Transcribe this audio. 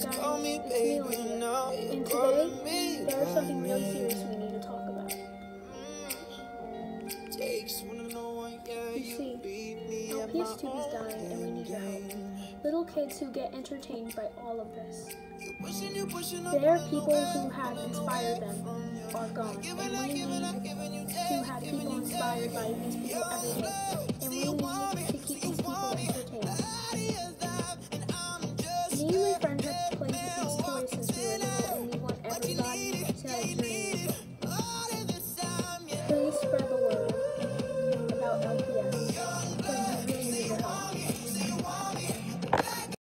dying. It's me, Olivia. And today, there's something really serious we need to talk about. You see, LPS Tube is dying and we need your help. Little kids who get entertained by all of this. Their people who have inspired them are gone, and we need to have people inspired by these people every day. And we need to keep